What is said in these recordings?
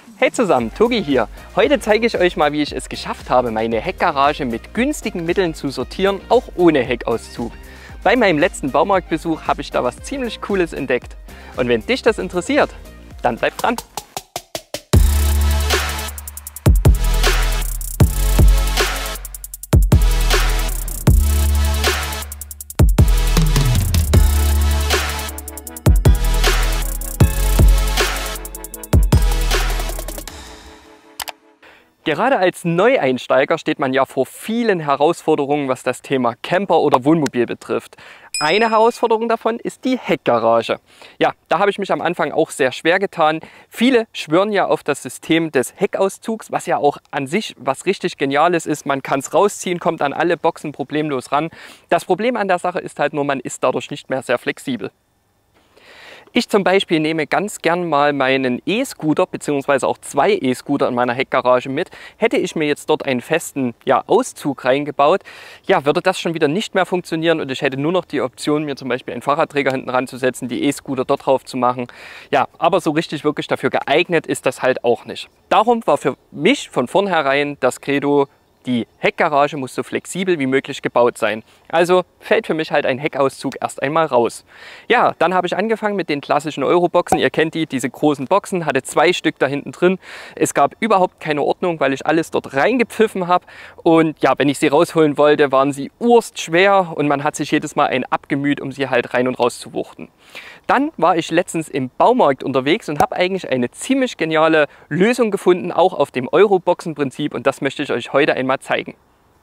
Hey zusammen, Togi hier. Heute zeige ich euch mal, wie ich es geschafft habe, meine Heckgarage mit günstigen Mitteln zu sortieren, auch ohne Heckauszug. Bei meinem letzten Baumarktbesuch habe ich da was ziemlich Cooles entdeckt. Und wenn dich das interessiert, dann bleib dran. Gerade als Neueinsteiger steht man ja vor vielen Herausforderungen, was das Thema Camper oder Wohnmobil betrifft. Eine Herausforderung davon ist die Heckgarage. Ja, da habe ich mich am Anfang auch sehr schwer getan. Viele schwören ja auf das System des Heckauszugs, was ja auch an sich was richtig Geniales ist. Man kann es rausziehen, kommt an alle Boxen problemlos ran. Das Problem an der Sache ist halt nur, man ist dadurch nicht mehr sehr flexibel. Ich zum Beispiel nehme ganz gern mal meinen E-Scooter bzw. auch zwei E-Scooter in meiner Heckgarage mit. Hätte ich mir jetzt dort einen festen Auszug reingebaut, würde das schon wieder nicht mehr funktionieren und ich hätte nur noch die Option, mir zum Beispiel einen Fahrradträger hinten ranzusetzen, die E-Scooter dort drauf zu machen. Ja, aber so richtig wirklich dafür geeignet ist das halt auch nicht. Darum war für mich von vornherein das Credo: Die Heckgarage muss so flexibel wie möglich gebaut sein. Also fällt für mich halt ein Heckauszug erst einmal raus. Ja, dann habe ich angefangen mit den klassischen Euroboxen. Ihr kennt die, diese großen Boxen, hatte zwei Stück da hinten drin. Es gab überhaupt keine Ordnung, weil ich alles dort reingepfiffen habe. Und ja, wenn ich sie rausholen wollte, waren sie urstschwer und man hat sich jedes Mal einen abgemüht, um sie halt rein und raus zu wuchten. Dann war ich letztens im Baumarkt unterwegs und habe eigentlich eine ziemlich geniale Lösung gefunden, auch auf dem Euroboxen-Prinzip, und das möchte ich euch heute einmal zeigen.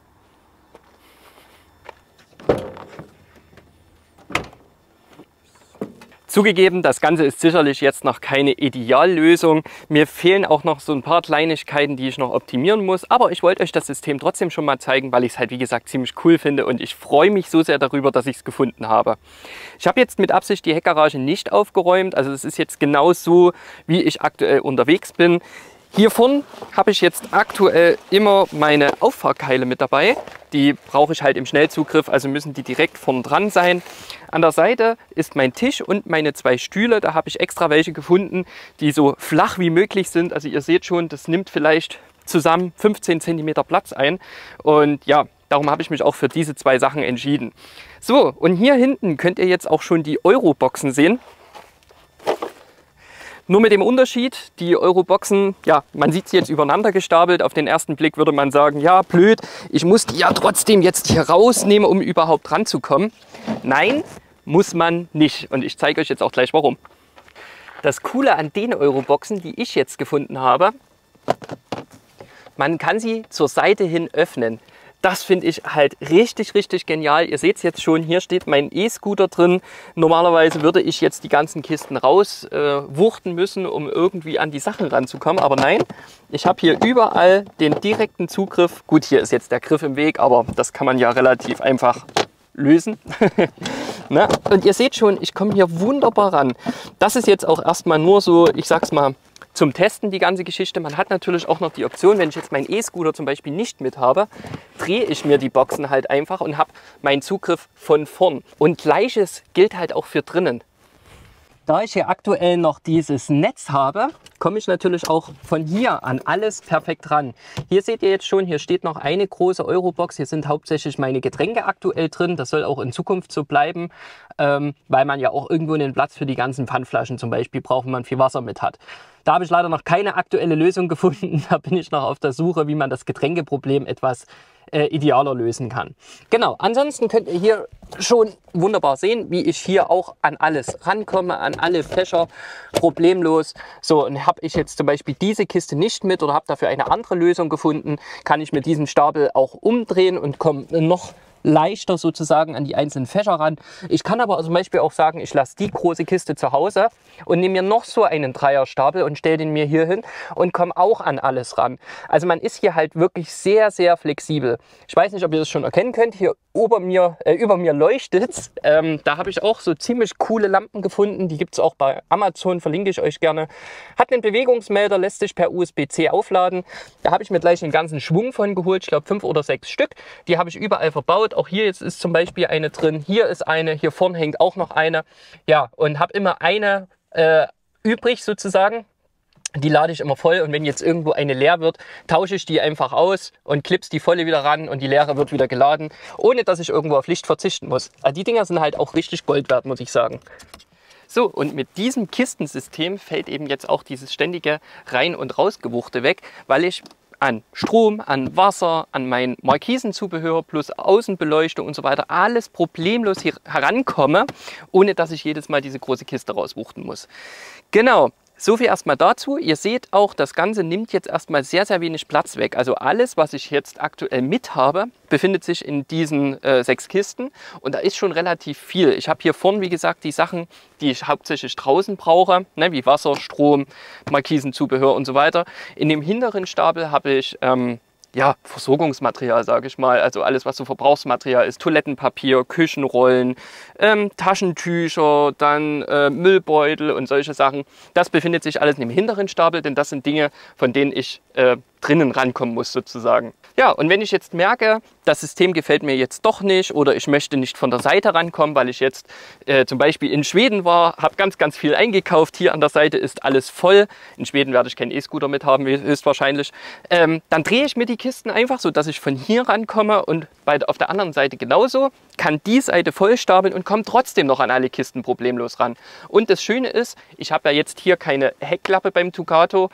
Zugegeben, das Ganze ist sicherlich jetzt noch keine Ideallösung. Mir fehlen auch noch so ein paar Kleinigkeiten, die ich noch optimieren muss. Aber ich wollte euch das System trotzdem schon mal zeigen, weil ich es halt, wie gesagt, ziemlich cool finde. Und ich freue mich so sehr darüber, dass ich es gefunden habe. Ich habe jetzt mit Absicht die Heckgarage nicht aufgeräumt. Also es ist jetzt genau so, wie ich aktuell unterwegs bin. Hier vorne habe ich jetzt aktuell immer meine Auffahrkeile mit dabei. Die brauche ich halt im Schnellzugriff, also müssen die direkt vorn dran sein. An der Seite ist mein Tisch und meine zwei Stühle. Da habe ich extra welche gefunden, die so flach wie möglich sind. Also ihr seht schon, das nimmt vielleicht zusammen 15 cm Platz ein. Und ja, darum habe ich mich auch für diese zwei Sachen entschieden. So, und hier hinten könnt ihr jetzt auch schon die Euroboxen sehen. Nur mit dem Unterschied, die Euroboxen, man sieht sie jetzt übereinander gestapelt. Auf den ersten Blick würde man sagen, ja blöd, ich muss die ja trotzdem jetzt hier rausnehmen, um überhaupt ranzukommen. Nein, muss man nicht. Und ich zeige euch jetzt auch gleich warum. Das Coole an den Euroboxen, die ich jetzt gefunden habe, man kann sie zur Seite hin öffnen. Das finde ich halt richtig, richtig genial. Ihr seht es jetzt schon, hier steht mein E-Scooter drin. Normalerweise würde ich jetzt die ganzen Kisten rauswuchten müssen, um irgendwie an die Sachen ranzukommen. Aber nein, ich habe hier überall den direkten Zugriff. Gut, hier ist jetzt der Griff im Weg, aber das kann man ja relativ einfach lösen. Na? Und ihr seht schon, ich komme hier wunderbar ran. Das ist jetzt auch erstmal nur so, ich sag's mal, zum Testen die ganze Geschichte. Man hat natürlich auch noch die Option, wenn ich jetzt meinen E-Scooter zum Beispiel nicht mit habe, drehe ich mir die Boxen halt einfach und habe meinen Zugriff von vorn. Und Gleiches gilt halt auch für drinnen. Da ich hier aktuell noch dieses Netz habe, komme ich natürlich auch von hier an alles perfekt ran. Hier seht ihr jetzt schon, hier steht noch eine große Eurobox. Hier sind hauptsächlich meine Getränke aktuell drin. Das soll auch in Zukunft so bleiben, weil man ja auch irgendwo einen Platz für die ganzen Pfandflaschen zum Beispiel braucht, wenn man viel Wasser mit hat. Da habe ich leider noch keine aktuelle Lösung gefunden. Da bin ich noch auf der Suche, wie man das Getränkeproblem etwas idealer lösen kann. Genau, ansonsten könnt ihr hier schon wunderbar sehen, wie ich hier auch an alles rankomme, an alle Fächer problemlos. So, und habe ich jetzt zum Beispiel diese Kiste nicht mit oder habe dafür eine andere Lösung gefunden, kann ich mit diesem Stapel auch umdrehen und komme noch leichter sozusagen an die einzelnen Fächer ran. Ich kann aber zum Beispiel auch sagen, ich lasse die große Kiste zu Hause und nehme mir noch so einen Dreierstapel und stelle den mir hier hin und komme auch an alles ran. Also man ist hier halt wirklich sehr, sehr flexibel. Ich weiß nicht, ob ihr das schon erkennen könnt. Hier über mir leuchtet es. Da habe ich auch so ziemlich coole Lampen gefunden. Die gibt es auch bei Amazon, verlinke ich euch gerne. Hat einen Bewegungsmelder, lässt sich per USB-C aufladen. Da habe ich mir gleich einen ganzen Schwung von geholt. Ich glaube 5 oder 6 Stück. Die habe ich überall verbaut. Auch hier jetzt ist zum Beispiel eine drin. Hier ist eine. Hier vorne hängt auch noch eine. Ja, und habe immer eine übrig sozusagen. Die lade ich immer voll und wenn jetzt irgendwo eine leer wird, tausche ich die einfach aus und klips die volle wieder ran und die leere wird wieder geladen, ohne dass ich irgendwo auf Licht verzichten muss. Also die Dinger sind halt auch richtig Gold wert, muss ich sagen. So, und mit diesem Kistensystem fällt eben jetzt auch dieses ständige Rein- und Rausgewuchte weg, weil ich an Strom, an Wasser, an mein Markisenzubehör plus Außenbeleuchtung und so weiter alles problemlos hier herankomme, ohne dass ich jedes Mal diese große Kiste rauswuchten muss. Genau. So viel erstmal dazu. Ihr seht auch, das Ganze nimmt jetzt erstmal sehr, sehr wenig Platz weg. Also alles, was ich jetzt aktuell mit habe, befindet sich in diesen 6 Kisten und da ist schon relativ viel. Ich habe hier vorne, wie gesagt, die Sachen, die ich hauptsächlich draußen brauche, ne, wie Wasser, Strom, Markisenzubehör und so weiter. In dem hinteren Stapel habe ich ja, Versorgungsmaterial, sage ich mal, also alles, was so Verbrauchsmaterial ist, Toilettenpapier, Küchenrollen, Taschentücher, dann Müllbeutel und solche Sachen. Das befindet sich alles in dem hinteren Stapel, denn das sind Dinge, von denen ich drinnen rankommen muss sozusagen. Ja, und wenn ich jetzt merke, das System gefällt mir jetzt doch nicht oder ich möchte nicht von der Seite rankommen, weil ich jetzt zum Beispiel in Schweden war, habe ganz, ganz viel eingekauft. Hier an der Seite ist alles voll. In Schweden werde ich keinen E-Scooter mit haben, höchstwahrscheinlich. Dann drehe ich mir die Kisten einfach so, dass ich von hier rankomme und auf der anderen Seite genauso, kann die Seite voll stapeln und komme trotzdem noch an alle Kisten problemlos ran. Und das Schöne ist, ich habe ja jetzt hier keine Heckklappe beim Tucato.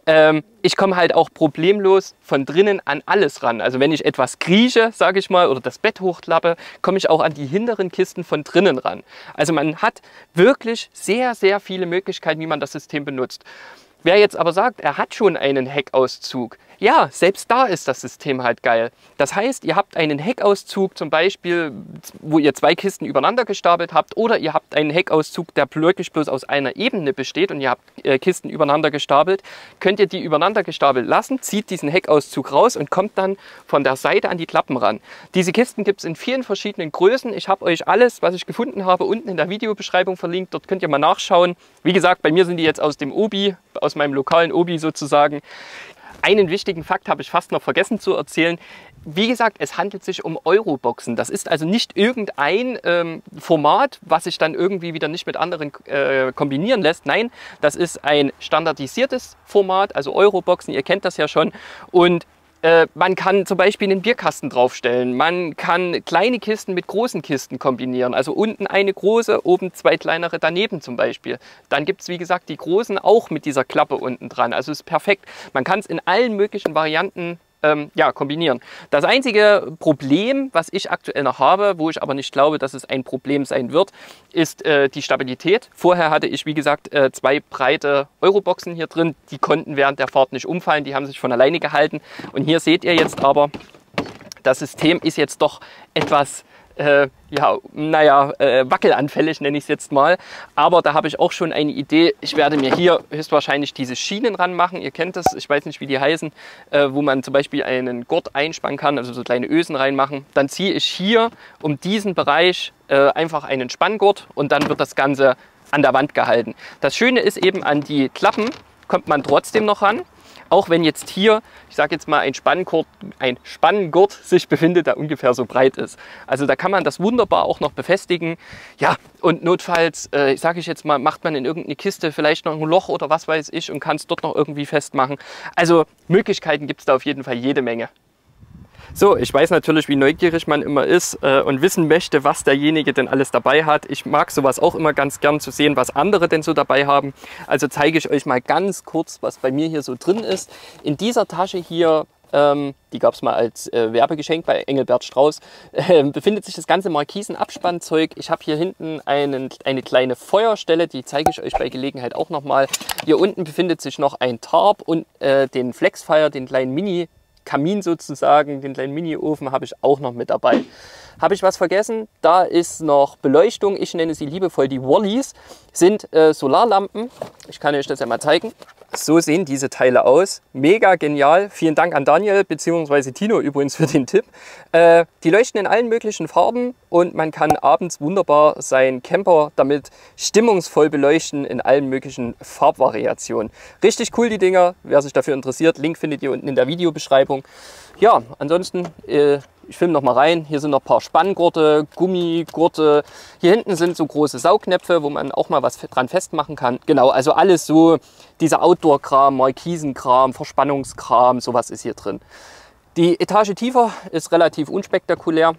Ich komme halt auch problemlos von drinnen an alles ran. Also wenn ich etwas krieche, sage ich mal, oder das Bett hochklappe, komme ich auch an die hinteren Kisten von drinnen ran. Also man hat wirklich sehr, sehr viele Möglichkeiten, wie man das System benutzt. Wer jetzt aber sagt, er hat schon einen Heckauszug, ja, selbst da ist das System halt geil. Das heißt, ihr habt einen Heckauszug zum Beispiel, wo ihr 2 Kisten übereinander gestapelt habt, oder ihr habt einen Heckauszug, der wirklich bloß aus einer Ebene besteht und ihr habt Kisten übereinander gestapelt. Könnt ihr die übereinander gestapelt lassen, zieht diesen Heckauszug raus und kommt dann von der Seite an die Klappen ran. Diese Kisten gibt es in vielen verschiedenen Größen. Ich habe euch alles, was ich gefunden habe, unten in der Videobeschreibung verlinkt. Dort könnt ihr mal nachschauen. Wie gesagt, bei mir sind die jetzt aus dem Obi, aus meinem lokalen Obi sozusagen. Einen wichtigen Fakt habe ich fast noch vergessen zu erzählen. Wie gesagt, es handelt sich um Euroboxen. Das ist also nicht irgendein Format, was sich dann irgendwie wieder nicht mit anderen kombinieren lässt. Nein, das ist ein standardisiertes Format, also Euroboxen, ihr kennt das ja schon. Und man kann zum Beispiel einen Bierkasten draufstellen. Man kann kleine Kisten mit großen Kisten kombinieren. Also unten eine große, oben 2 kleinere daneben zum Beispiel. Dann gibt es, wie gesagt, die großen auch mit dieser Klappe unten dran. Also ist perfekt. Man kann es in allen möglichen Varianten ja, kombinieren. Das einzige Problem, was ich aktuell noch habe, wo ich aber nicht glaube, dass es ein Problem sein wird, ist die Stabilität. Vorher hatte ich, wie gesagt, 2 breite Euroboxen hier drin. Die konnten während der Fahrt nicht umfallen. Die haben sich von alleine gehalten. Und hier seht ihr jetzt aber, das System ist jetzt doch etwas ja, naja, wackelanfällig nenne ich es jetzt mal. Aber da habe ich auch schon eine Idee. Ich werde mir hier höchstwahrscheinlich diese Schienen ranmachen. Ihr kennt das, ich weiß nicht, wie die heißen, wo man zum Beispiel einen Gurt einspannen kann, also so kleine Ösen reinmachen. Dann ziehe ich hier um diesen Bereich einfach einen Spanngurt und dann wird das Ganze an der Wand gehalten. Das Schöne ist eben, an die Klappen kommt man trotzdem noch ran. Auch wenn jetzt hier, ich sage jetzt mal, ein Spanngurt sich befindet, der ungefähr so breit ist. Also da kann man das wunderbar auch noch befestigen. Ja, und notfalls, sage ich jetzt mal, macht man in irgendeine Kiste vielleicht noch ein Loch oder was weiß ich und kann es dort noch irgendwie festmachen. Also Möglichkeiten gibt es da auf jeden Fall jede Menge. So, ich weiß natürlich, wie neugierig man immer ist und wissen möchte, was derjenige denn alles dabei hat. Ich mag sowas auch immer ganz gern zu sehen, was andere denn so dabei haben. Also zeige ich euch mal ganz kurz, was bei mir hier so drin ist. In dieser Tasche hier, die gab es mal als Werbegeschenk bei Engelbert Strauß, befindet sich das ganze Markisen-Abspannzeug. Ich habe hier hinten eine kleine Feuerstelle, die zeige ich euch bei Gelegenheit auch nochmal. Hier unten befindet sich noch ein Tarp und den Flexfire, den kleinen Mini-Kamin sozusagen, den kleinen Mini-Ofen habe ich auch noch mit dabei. Habe ich was vergessen? Da ist noch Beleuchtung. Ich nenne sie liebevoll die Wallies. Sind Solarlampen. Ich kann euch das ja mal zeigen. So sehen diese Teile aus. Mega genial. Vielen Dank an Daniel bzw. Tino übrigens für den Tipp. Die leuchten in allen möglichen Farben und man kann abends wunderbar seinen Camper damit stimmungsvoll beleuchten in allen möglichen Farbvariationen. Richtig cool die Dinger. Wer sich dafür interessiert, Link findet ihr unten in der Videobeschreibung. Ja, ansonsten Ich filme noch mal rein. Hier sind noch ein paar Spanngurte, Gummigurte. Hier hinten sind so große Saugnäpfe, wo man auch mal was dran festmachen kann. Genau, also alles so dieser Outdoor-Kram, Markisenkram, Verspannungskram, sowas ist hier drin. Die Etage tiefer ist relativ unspektakulär.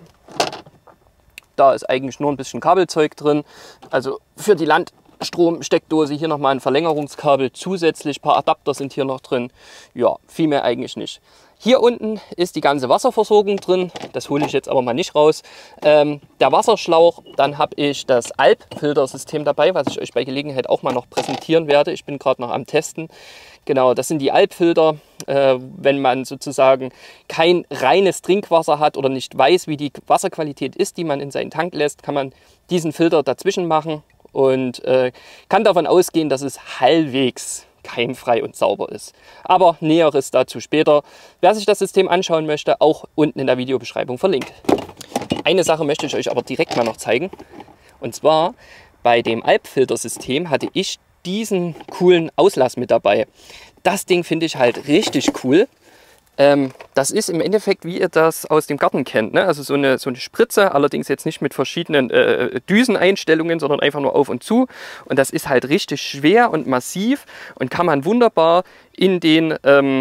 Da ist eigentlich nur ein bisschen Kabelzeug drin. Also für die Landstromsteckdose hier nochmal ein Verlängerungskabel zusätzlich. Ein paar Adapter sind hier noch drin. Ja, viel mehr eigentlich nicht. Hier unten ist die ganze Wasserversorgung drin. Das hole ich jetzt aber mal nicht raus. Der Wasserschlauch, dann habe ich das Alp-Filtersystem dabei, was ich euch bei Gelegenheit auch mal noch präsentieren werde. Ich bin gerade noch am Testen. Genau, das sind die Alp-Filter. Wenn man sozusagen kein reines Trinkwasser hat oder nicht weiß, wie die Wasserqualität ist, die man in seinen Tank lässt, kann man diesen Filter dazwischen machen und kann davon ausgehen, dass es halbwegs keimfrei und sauber ist. Aber Näheres dazu später. Wer sich das System anschauen möchte, auch unten in der Videobeschreibung verlinkt. Eine Sache möchte ich euch aber direkt mal noch zeigen. Und zwar bei dem Alp-Filtersystem hatte ich diesen coolen Auslass mit dabei. Das Ding finde ich halt richtig cool. Das ist im Endeffekt, wie ihr das aus dem Garten kennt, ne? Also so eine Spritze, allerdings jetzt nicht mit verschiedenen Düseneinstellungen, sondern einfach nur auf und zu. Und das ist halt richtig schwer und massiv und kann man wunderbar in den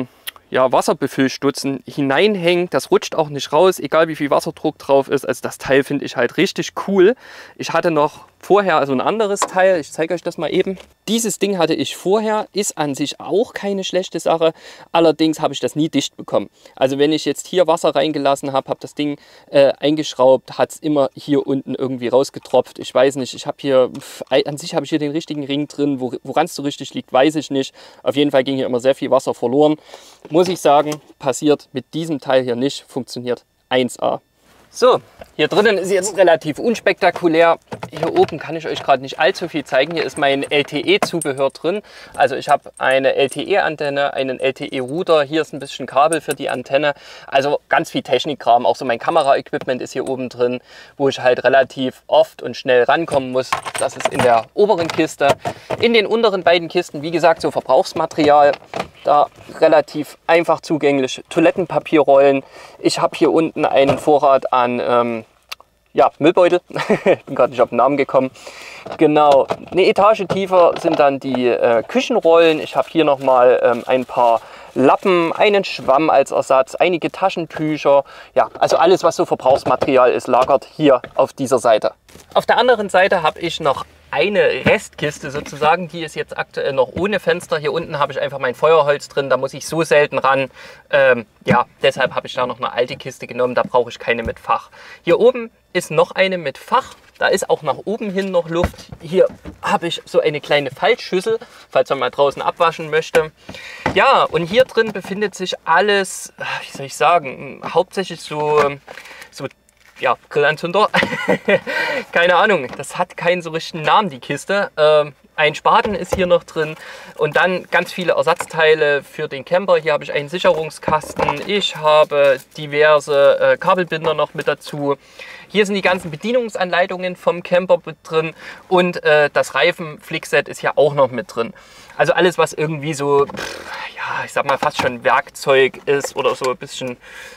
Wasserbefüllstutzen hineinhängen. Das rutscht auch nicht raus, egal wie viel Wasserdruck drauf ist. Also das Teil finde ich halt richtig cool. Ich hatte noch vorher also ein anderes Teil. Ich zeige euch das mal eben. Dieses Ding hatte ich vorher, ist an sich auch keine schlechte Sache. Allerdings habe ich das nie dicht bekommen. Also wenn ich jetzt hier Wasser reingelassen habe, habe das Ding eingeschraubt, hat es immer hier unten irgendwie rausgetropft. Ich weiß nicht, ich habe hier, an sich habe ich hier den richtigen Ring drin. Woran es so richtig liegt, weiß ich nicht. Auf jeden Fall ging hier immer sehr viel Wasser verloren. Muss ich sagen, passiert mit diesem Teil hier nicht, funktioniert 1A. So, hier drinnen ist jetzt relativ unspektakulär. Hier oben kann ich euch gerade nicht allzu viel zeigen. Hier ist mein LTE-Zubehör drin. Also ich habe eine LTE-Antenne, einen LTE-Router. Hier ist ein bisschen Kabel für die Antenne. Also ganz viel Technikkram. Auch so mein Kamera-Equipment ist hier oben drin, wo ich halt relativ oft und schnell rankommen muss. Das ist in der oberen Kiste. In den unteren beiden Kisten, wie gesagt, so Verbrauchsmaterial. Da relativ einfach zugänglich. Toilettenpapierrollen. Ich habe hier unten einen Vorrat an Müllbeutel. Ich bin gerade nicht auf den Namen gekommen. Genau. Eine Etage tiefer sind dann die Küchenrollen. Ich habe hier nochmal ein paar Lappen, einen Schwamm als Ersatz, einige Taschentücher. Ja, also alles, was so Verbrauchsmaterial ist, lagert hier auf dieser Seite. Auf der anderen Seite habe ich noch eine Restkiste sozusagen, die ist jetzt aktuell noch ohne Fenster. Hier unten habe ich einfach mein Feuerholz drin, da muss ich so selten ran. Deshalb habe ich da noch eine alte Kiste genommen, da brauche ich keine mit Fach. Hier oben ist noch eine mit Fach, da ist auch nach oben hin noch Luft. Hier habe ich so eine kleine Faltschüssel, falls man mal draußen abwaschen möchte. Ja, und hier drin befindet sich alles, wie soll ich sagen, hauptsächlich so Grillanzünder. Keine Ahnung, das hat keinen so richtigen Namen, die Kiste. Ein Spaten ist hier noch drin und dann ganz viele Ersatzteile für den Camper. Hier habe ich einen Sicherungskasten, ich habe diverse Kabelbinder noch mit dazu. Hier sind die ganzen Bedienungsanleitungen vom Camper mit drin und das Reifenflickset ist ja auch noch mit drin. Also alles, was irgendwie so, ich sag mal fast schon Werkzeug ist oder so ein bisschen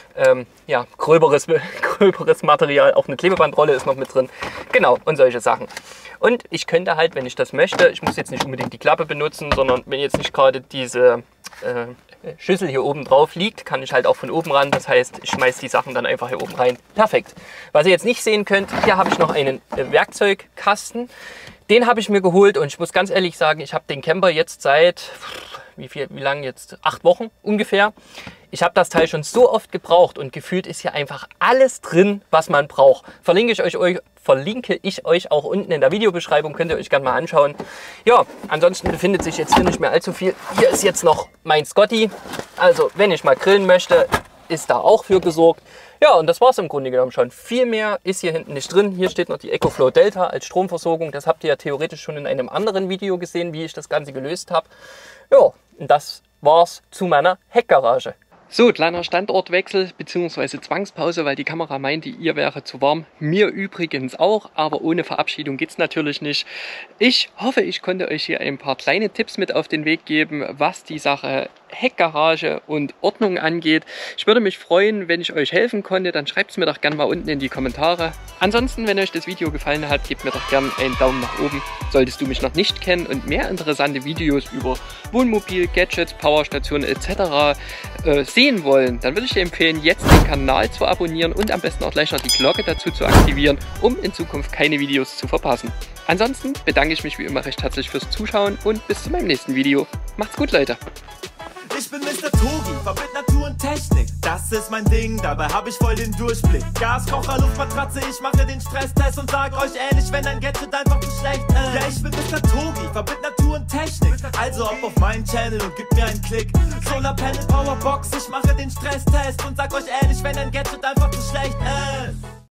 gröberes Material. Auch eine Klebebandrolle ist noch mit drin. Genau, und solche Sachen. Und ich könnte halt, wenn ich das möchte, ich muss jetzt nicht unbedingt die Klappe benutzen, sondern wenn jetzt nicht gerade diese Schüssel hier oben drauf liegt, kann ich halt auch von oben ran. Das heißt, ich schmeiße die Sachen dann einfach hier oben rein. Perfekt. Was ihr jetzt nicht sehen könnt, hier habe ich noch einen Werkzeugkasten. Den habe ich mir geholt und ich muss ganz ehrlich sagen, ich habe den Camper jetzt seit, wie lange jetzt? 8 Wochen ungefähr. Ich habe das Teil schon so oft gebraucht und gefühlt ist hier einfach alles drin, was man braucht. Verlinke ich euch auch unten in der Videobeschreibung, könnt ihr euch gerne mal anschauen. Ja, ansonsten befindet sich jetzt hier nicht mehr allzu viel. Hier ist jetzt noch mein Scotty. Also wenn ich mal grillen möchte, ist da auch für gesorgt. Ja, und das war es im Grunde genommen schon. Viel mehr ist hier hinten nicht drin. Hier steht noch die EcoFlow Delta als Stromversorgung. Das habt ihr ja theoretisch schon in einem anderen Video gesehen, wie ich das Ganze gelöst habe. Ja, und das war's zu meiner Heckgarage. So, kleiner Standortwechsel bzw. Zwangspause, weil die Kamera meinte, ihr wäre zu warm. Mir übrigens auch, aber ohne Verabschiedung geht es natürlich nicht. Ich hoffe, ich konnte euch hier ein paar kleine Tipps mit auf den Weg geben, was die Sache Heckgarage und Ordnung angeht. Ich würde mich freuen, wenn ich euch helfen konnte, dann schreibt es mir doch gerne mal unten in die Kommentare. Ansonsten, wenn euch das Video gefallen hat, gebt mir doch gerne einen Daumen nach oben. Solltest du mich noch nicht kennen und mehr interessante Videos über Wohnmobil, Gadgets, Powerstationen etc. Sehen wollen, dann würde ich dir empfehlen, jetzt den Kanal zu abonnieren und am besten auch gleich noch die Glocke dazu zu aktivieren, um in Zukunft keine Videos zu verpassen. Ansonsten bedanke ich mich wie immer recht herzlich fürs Zuschauen und bis zu meinem nächsten Video. Macht's gut, Leute! Ich bin Mr. Togi, verbind Natur und Technik. Das ist mein Ding, dabei hab ich voll den Durchblick. Gaskocher, Luftmatratze, ich mache den Stresstest und sag euch ehrlich, wenn dein Gadget einfach zu schlecht ist. Ja, ich bin Mr. Togi, verbind Natur und Technik. Also hopp auf meinen Channel und gib mir einen Klick. Solarpanel, Powerbox, ich mache den Stresstest und sag euch ehrlich, wenn dein Gadget einfach zu schlecht ist.